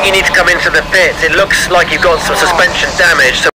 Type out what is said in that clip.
think you need to come into the pits. It looks like you've got some suspension damage. So